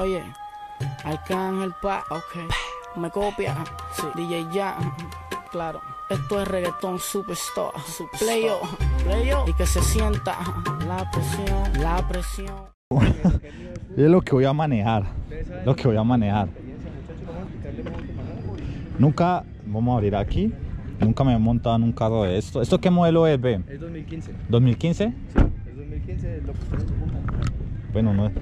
Oye, Arcángel Pa, ok, me copia, sí. DJ Ya, claro. Esto es reggaetón superstar, playo, y que se sienta la presión. Es lo que voy a manejar, Nunca, vamos a abrir aquí. Nunca me he montado en un carro de esto. ¿Esto qué modelo es, B? Es 2015. ¿2015? Sí, es 2015, lo que está en su punta. Bueno, no es.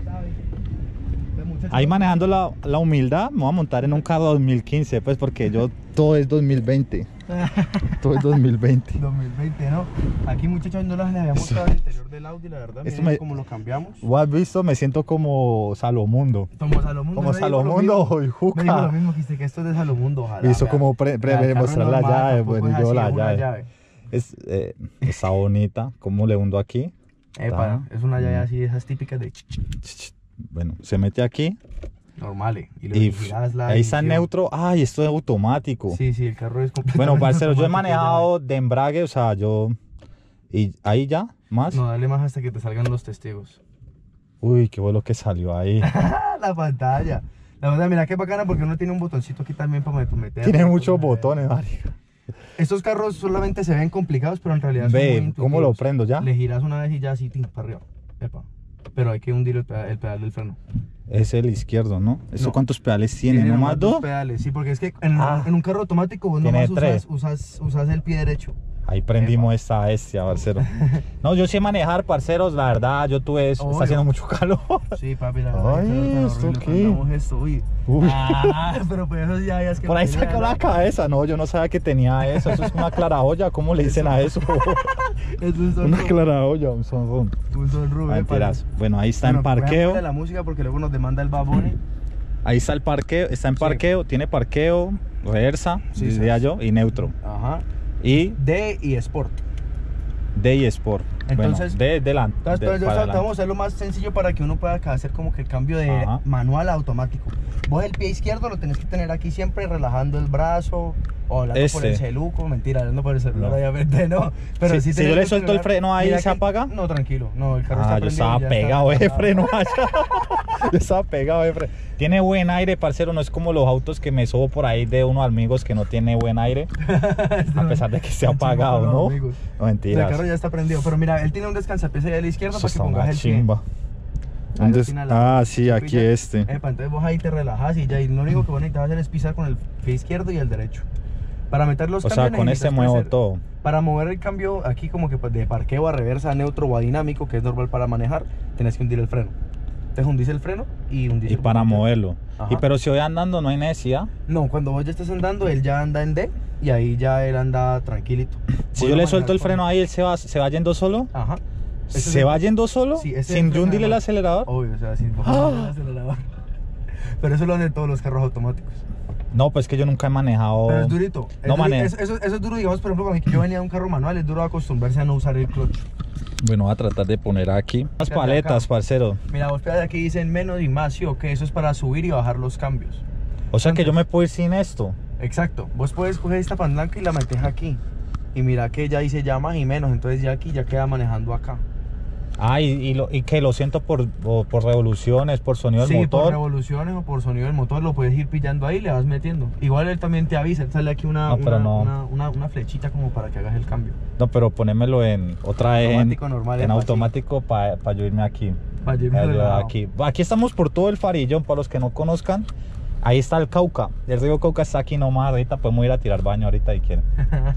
Ahí manejando la humildad, me voy a montar en un carro 2015, pues, porque yo todo es 2020. Todo es 2020. 2020, ¿no? Aquí, muchachos, no les había mostrado el interior del Audi, la verdad. Miren cómo lo cambiamos. ¿Vos has visto? Me siento como Salomundo. Como Salomundo. Como Salomundo y Juca. Me dijo lo mismo, que esto es de Salomundo, ojalá. Hizo como mostrar la llave, bueno, yo la llave. Está bonita. ¿Cómo le hundo aquí? Epa, es una llave así, esas típicas de... Bueno, se mete aquí. Normal, y ahí está en neutro. Ay, esto es automático. Sí, el carro es completamente. Bueno, parcero, yo he manejado de embrague, o sea, y ahí ya, más. No, dale más hasta que te salgan los testigos. Uy, qué bueno que salió ahí. La pantalla. La verdad, mira qué bacana porque uno tiene un botoncito aquí también para meter. Tiene muchos botones, marica. Estos carros solamente se ven complicados, pero en realidad son muy intuitivos. ¿Cómo lo prendo ya? Le giras una vez y ya así, para arriba. Epa. Pero hay que hundir el pedal del freno. Es el izquierdo, ¿no? ¿Eso cuántos pedales tiene? ¿No más dos? Pedales, sí, porque es que en un carro automático vos nomás usas el pie derecho. Ahí prendimos esta bestia, parcero. No, yo sé manejar, parceros, la verdad, yo tuve eso. Está haciendo mucho calor. Sí, papi, la verdad. Ay, ¿esto qué? Uy. Pero pues eso ya es que... Por ahí sacó la cabeza. No, yo no sabía que tenía eso. Eso es una claraboya. ¿Cómo le dicen a eso? Es un sonrón. Una claraboya, un sonrón. Un sonrón. Mentiras. Bueno, ahí está en parqueo. La música porque luego nos demanda el babone. Ahí está el parqueo, está en parqueo, tiene parqueo, reversa, diría yo, y neutro. Ajá. Y D y Sport. D y Sport. Entonces, bueno, delante. Entonces, vamos a hacer lo más sencillo para que uno pueda hacer como que el cambio de manual a automático. Vos el pie izquierdo lo tenés que tener aquí siempre relajando el brazo o hablando por el celuco. Mentira, hablando por el celular, obviamente no. Pero si yo le suelto el freno ahí, ¿se apaga? No, tranquilo. No, el carro está yo estaba pegado de freno allá. Yo estaba pegado de freno. Tiene buen aire, parcero, no es como los autos que me subo por ahí de unos amigos que no tiene buen aire. A pesar de que esté apagado, ¿no? No, mentiras. El carro ya está prendido, pero mira, él tiene un descansapiés ahí a la izquierda para que pongas el pie. Sí, aquí entonces vos ahí te relajas y ya, y lo único que vos necesitas hacer es pisar con el pie izquierdo y el derecho. Para meter los cambios. O sea, con este muevo todo. Para mover el cambio aquí como que de parqueo a reversa, a neutro o a dinámico, que es normal para manejar, tenés que hundir el freno. Entonces hundís el freno y hundís el para moverlo. Pero si voy andando no hay necesidad. No, cuando vos ya estés andando, él ya anda en D y ahí ya él anda tranquilito. Si yo le suelto el freno ahí, él se va yendo solo. Ajá. ¿Se va yendo solo? Sí, sin yo hundirle el acelerador. Obvio, o sea, sin hundirle el acelerador. Pero eso lo hacen todos los carros automáticos. No, pues que yo nunca he manejado. Pero es durito. No manejo. Eso es duro, digamos, por ejemplo, cuando yo venía de un carro manual, es duro acostumbrarse a no usar el clutch. Bueno, voy a tratar de poner aquí las paletas, parcero. Mira, vos fíjate aquí dicen menos y más, sí o qué, eso es para subir y bajar los cambios. O sea que yo me puedo ir sin esto. Exacto, vos puedes coger esta palanca y la metes aquí. Y mira que ya dice ya más y menos, entonces ya aquí ya queda manejando acá. Y que lo siento por revoluciones, por sonido del motor. Sí, por revoluciones o por sonido del motor, lo puedes ir pillando ahí y le vas metiendo. Igual él también te avisa, él sale aquí una flechita como para que hagas el cambio. No, pero ponémelo en automático para para yo irme aquí. Para yo irme aquí estamos por todo el Farillón, para los que no conozcan. Ahí está el Cauca, el río Cauca está aquí nomás, ahorita podemos ir a tirar baño ahorita si quieren.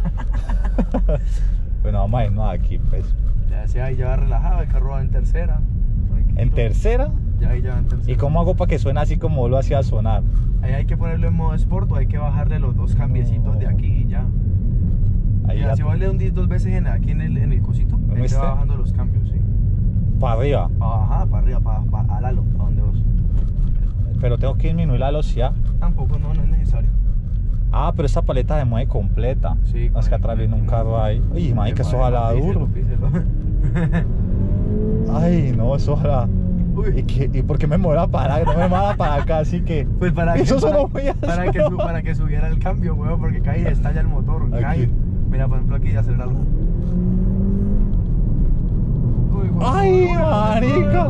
Bueno, vamos a irnos aquí, pues. Ya ahí ya va relajado, el carro va en tercera. ¿En tercera? Ya ahí ya va en tercera. ¿Y cómo hago para que suene así como lo hacía sonar? Ahí hay que ponerlo en modo Sport o hay que bajarle los dos cambiecitos de aquí y ya. Ahí ya, si vos le hundís dos veces aquí en el cosito, ahí te va bajando los cambios, sí. ¿Para arriba? Para arriba, para alalo, para donde vos. Pero tengo que disminuir la velocidad. Tampoco, no es necesario. Pero esta paleta se mueve completa. Sí. Es que atrás viene un carro ahí. Uy, madre, que eso ojalá duro. Ay, no, eso ojalá. ¿Y por qué me mueva para acá? No me mueva para acá, así que. Pues para eso para que subiera el cambio, weón, porque cae y estalla el motor. Cae. Mira, por ejemplo, aquí acelerarlo. ¡Ay, marica! marica.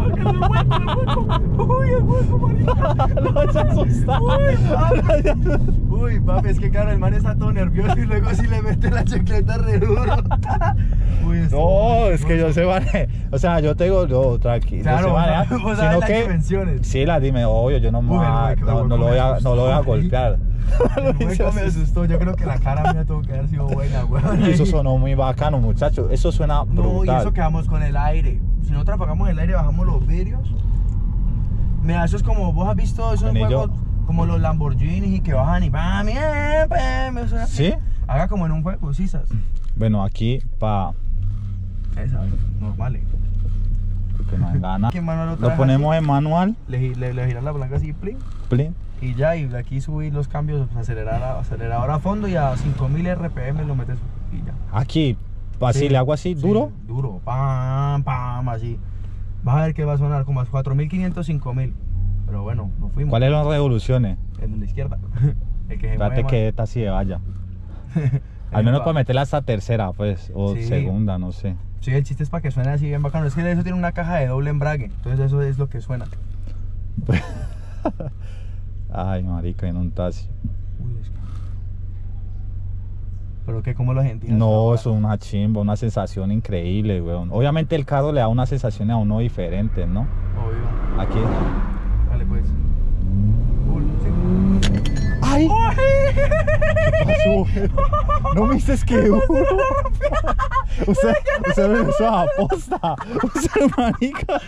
Uy, el hueco, marica. Lo vas a asustar. Uy, papi, es que claro, el man está todo nervioso y luego si le mete la chancleta re duro. Uy, no, es que yo sé manejar. O sea, yo te digo, yo tranquilo. Claro, vos sino que dimensiones. sí, la dime, obvio, yo no me no lo voy a golpear. El hueco me asustó, yo creo que la cara mía tuvo que haber sido buena, güey. Y eso sonó muy bacano, muchachos. Eso suena brutal. No, y eso que vamos con el aire. Si nosotros apagamos el aire, bajamos los vidrios. Mira, eso es como, vos has visto esos juegos como los Lamborghini y que bajan y pam, ¿sí? Haga como en un juego, ¿sí sabes? Bueno, aquí esa, normal. Porque no hay gana. Lo ponemos así, en manual. Le giras la palanca así, plin. Y ya, y de aquí subir los cambios, acelerador a fondo y a 5000 RPM lo metes y ya. Aquí, así sí, le hago así, duro. Duro, pam, pam, así. Vas a ver que va a sonar como a 4500, 5000. Pero bueno, nos fuimos. ¿Cuáles son las revoluciones? El de la izquierda. El que se espérate que esta sí vaya. Al menos para meterla hasta tercera, pues, o sí, segunda, no sé. Sí, el chiste es para que suene así bien bacano. Es que eso tiene una caja de doble embrague, entonces eso es lo que suena. Ay, marica, en un taxi. Uy, es que... ¿Pero qué? ¿Cómo lo sentí? No, eso es una chimba, una sensación increíble, weón. Obviamente el carro le da una sensación a uno diferente, ¿no? Obvio. Aquí. Vale, pues. ¡Ay! ¿Qué pasó? ¿No me dices que duro? Usted lo hizo a posta. Usted, marica.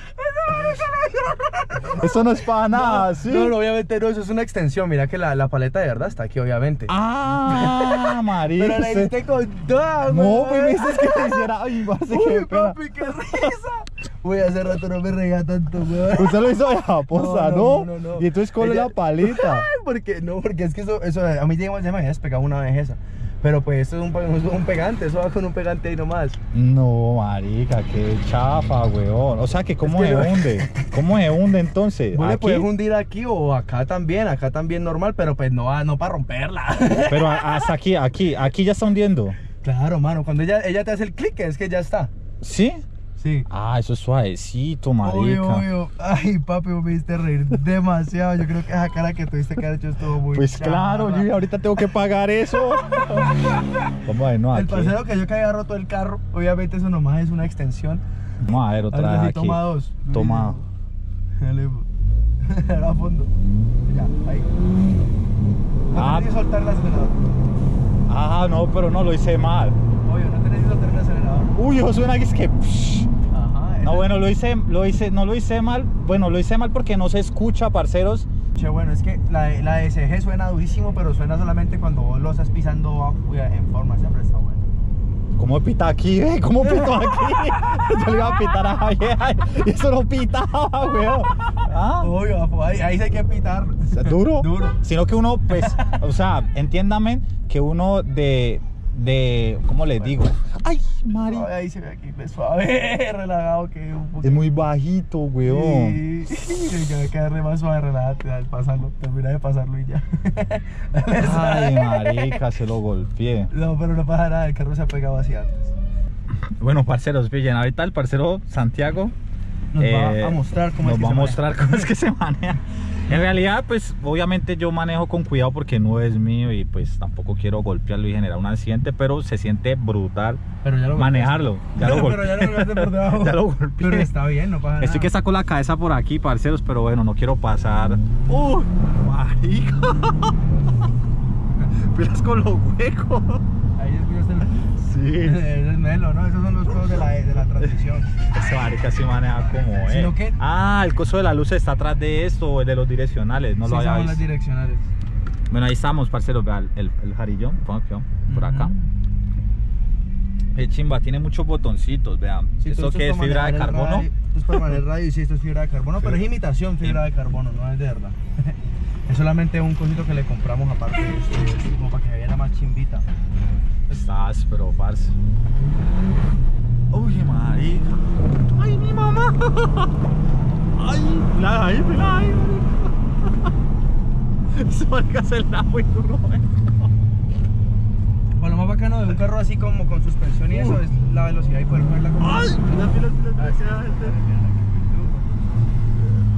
Eso no es para nada, ¿sí? No, obviamente no, eso es una extensión. Mira que la paleta de verdad está aquí, obviamente. Ah, marica. Pero la hiciste con toda, no, pues me dices que te hiciera. Ay, uy, papi, qué risa. Uy, hace rato no me reía tanto, weón. Usted lo hizo a posta, ¿no? Y entonces con la paleta. Porque es que eso a mí ya me había despegado una vez esa. Pero pues esto es un pegante, eso va con un pegante ahí nomás. No, marica, qué chafa, weón. O sea que ¿cómo se hunde? ¿Cómo se hunde entonces? Vos le puedes hundir aquí o acá también normal, pero pues no para romperla. Pero hasta aquí ya está hundiendo. Claro, mano, cuando ella te hace el clic es que ya está. ¿Sí? Sí. Ah, eso es suavecito, marica. Obvio. Ay, papi, me hiciste reír demasiado. Yo creo que esa cara que tuviste que haber hecho estuvo muy pues claro, yo ahorita tengo que pagar eso. Vamos a ver, no, el aquí. parcero que yo que había roto el carro, obviamente eso nomás es una extensión. Vamos a ver otra vez aquí. Toma dos. Toma. Dale, a fondo. Ya, ahí. No tenés que soltar el acelerador. Ah, no, pero no, lo hice mal. Obvio, no tenés que soltar el acelerador. Uy, eso suena que es que... Ajá. No, bueno, no lo hice mal. Bueno, lo hice mal porque no se escucha, parceros. Che, bueno, es que la SG suena durísimo, pero suena solamente cuando vos lo estás pisando en forma, siempre está bueno. ¿Cómo pita aquí, ¿Cómo pitó aquí? Yo le iba a pitar a Javier y eso no pitaba, weón. ¿Ah? Obvio, ahí sí hay que pitar. ¿Duro? Duro. Sino que uno, pues, o sea, entiéndame que uno de ¿cómo les digo? Ay, Mari. Ahí se ve aquí, suave, relajado que un poquito. Es muy bajito, weón. Sí, que me quede más suave, relajado al pasarlo. Termina de pasarlo y ya. Ay, marica, se lo golpeé. No, pero no pasa nada, el carro se ha pegado así antes. Bueno, parceros, pillen, ahorita el parcero Santiago nos va a mostrar cómo es que se maneja. En realidad, pues obviamente yo manejo con cuidado porque no es mío y pues tampoco quiero golpearlo y generar un accidente, pero se siente brutal manejarlo. Ya lo golpeé. Pero ya lo golpeaste por debajo. Ya lo golpeé. Pero está bien, no pasa nada. Estoy que saco la cabeza por aquí, parceros, pero bueno, no quiero pasar. Marica. Pilas con los huecos. Ahí es sí. Es Melo, ¿no? Esos son los juegos de la transmisión. Ese marica sí maneja como el coso de la luz está atrás de esto o el de los direccionales, no lo había visto. Las direccionales. Bueno, ahí estamos, parceros, vean el jarillón, por acá. El chimba tiene muchos botoncitos, vean. Sí, ¿Esto qué es? ¿Fibra de carbono? Esto es para manejar radio y sí, esto es fibra de carbono, pero es imitación fibra de carbono, no es de verdad. Es solamente un cosito que le compramos aparte de esto, como para que viera más chimbita. Estás, pero parce. Uy, marica. Ay, mi mamá. Ay, ahí, marica. Ese marica se la muy duro, Bueno, lo más bacano de un carro así como con suspensión y eso es la velocidad y poder ponerla como... ¡Ay!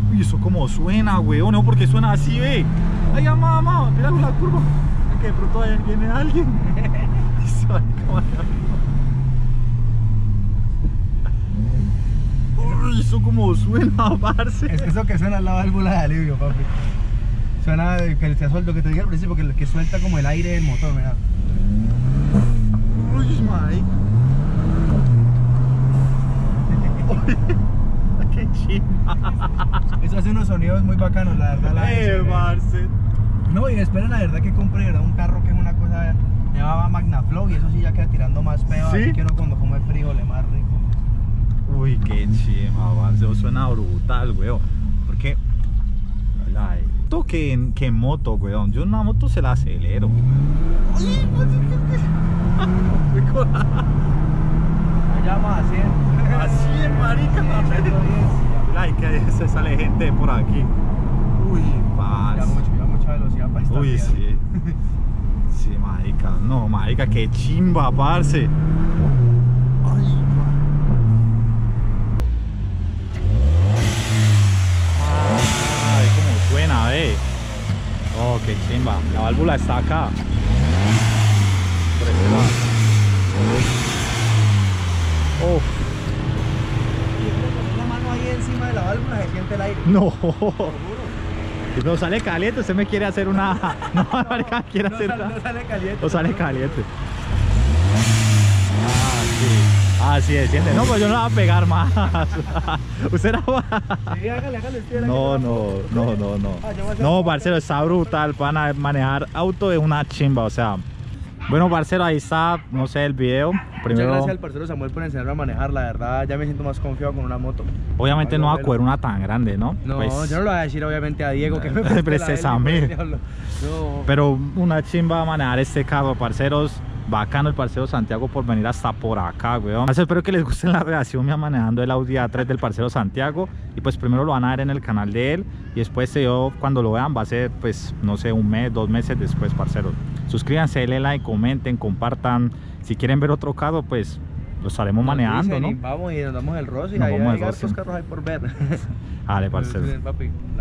Uy, eso como suena, weón, no, porque suena así, ve. Ay, mamá, mira la curva. Que de pronto ahí viene alguien. Uy, eso como suena, parce. Es que eso que suena es la válvula de alivio, papi. Suena que te suelto, que te dije al principio, que suelta como el aire del motor, mira. Uy, Mike. Qué chimba. Eso hace unos sonidos muy bacanos, la verdad. Parce. No, y esperen la verdad que compre, ¿verdad? Un carro que es una cosa llamaba Magnaflow y eso sí ya queda tirando más peo, ¿Sí? así que uno cuando come frijoles más rico. Uy, qué chimba, parce. Eso suena brutal, weón. Porque que en moto, weón. Yo en una moto se la acelero. Allá más así. Así es, marica. Ay, que se sale gente por aquí. Uy, parce. Ya mucha velocidad para estar. Uy, sí. Sí, marica. No, marica, qué chimba, parce. Ay, cómo suena, oh, qué chimba. La válvula está acá. Por ese lado. Oh. La mano ahí encima de la válvula se siente el aire. No. Pero sale caliente, usted me quiere hacer una. No, marica, quiere hacer una. No sale caliente. No sale caliente. Ah, sí. Ah, sí, desciende. No, pues yo no la voy a pegar más. Usted la va. Sí, hágale. No. No, parcero, está brutal. Para manejar auto es una chimba, o sea. Bueno, parcero, ahí está, no sé, el video. Primero, muchas gracias al parcero Samuel por enseñarme a manejar, la verdad ya me siento más confiado con una moto. Obviamente no va a coger una tan grande, ¿no? No, pues, yo no lo voy a decir obviamente a Diego que me preste a mí. No. Pero una chimba manejar este carro, parceros. Bacano el parcero Santiago por venir hasta por acá, weón. Espero que les guste la reacción mía manejando el Audi A3 del parcero Santiago. Y pues primero lo van a ver en el canal de él. Y después yo cuando lo vean va a ser pues no sé, un mes, 2 meses después, parceros. Suscríbanse, denle like, comenten, compartan. Si quieren ver otro carro, pues lo estaremos manejando, ¿no? Vamos y nos damos el Rossi. Nos Hay vamos el hartos Rossi. carros ahí por ver. Dale, parceros. Papi.